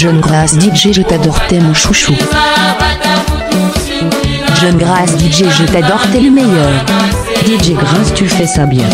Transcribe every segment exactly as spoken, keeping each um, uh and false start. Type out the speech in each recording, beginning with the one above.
John Grass D J, je t'adore, t'es mon chouchou. John Grass D J, je t'adore, t'es le meilleur. D J Grass, tu fais ça bien.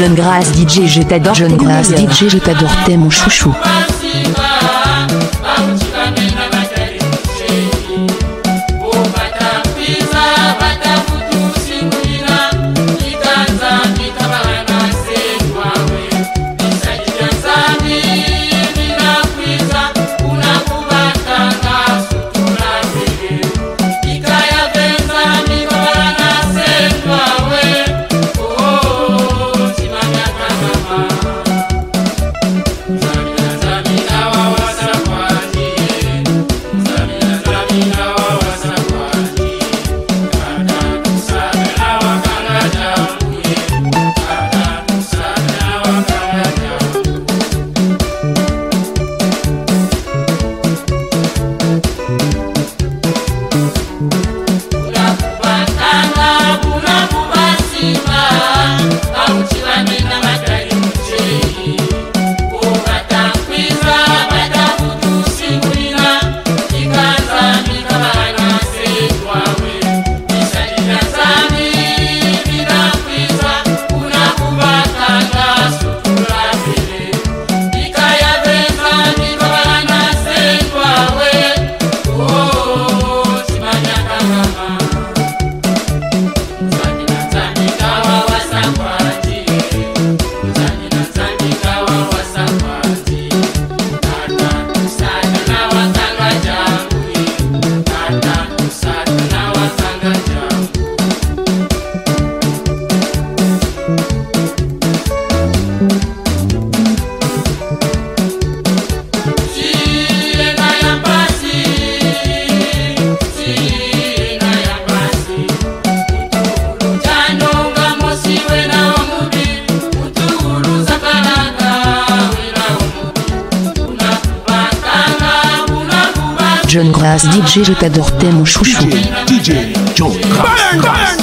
John Grass D J, je t'adore. John Grass D J, je t'adore, t'es mon chouchou. John Grass D J, je t'adore, t'es mon chouchou. D J John Grass.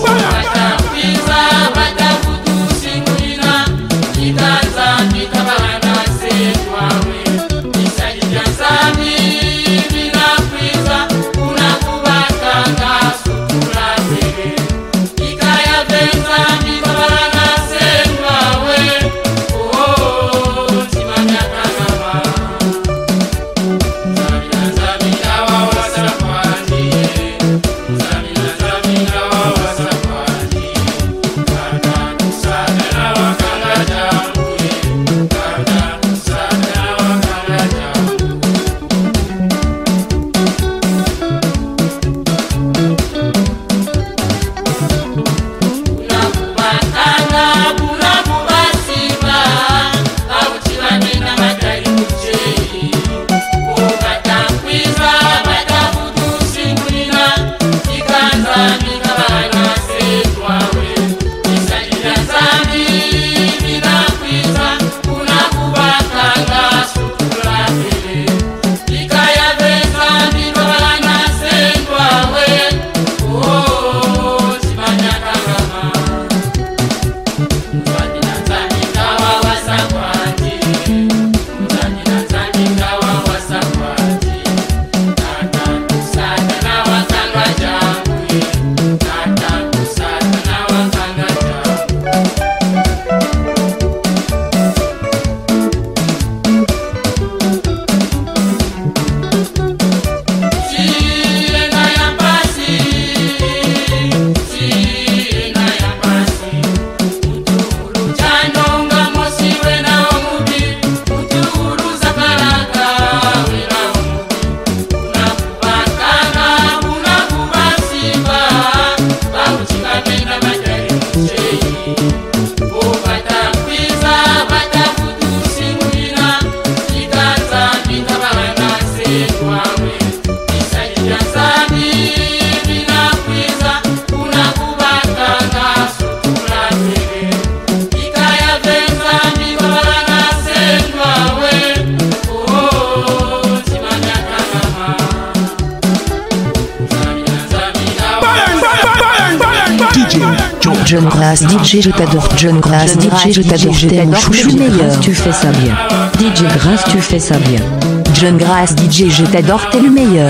John Grass D J, je t'adore. John Grass D J, je t'adore. T'es mon chouchou meilleur. Tu fais ça bien. D J Grass, tu fais ça bien. John Grass D J, je t'adore. T'es le meilleur.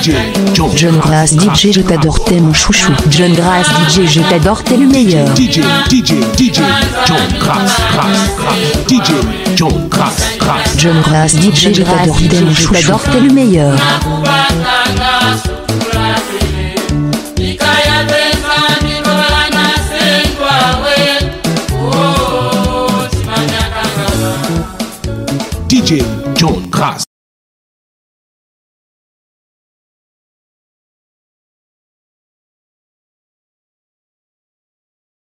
J John John Grass D J, je t'adore, t'es mon chouchou. John Grass D J, je t'adore, t'es le meilleur. D J D J D J John Grass Grass Grass D J John Grass Grass John Grass D J, je t'adore, t'es mon chouchou. T'adore, t'es le meilleur. D J John Grass.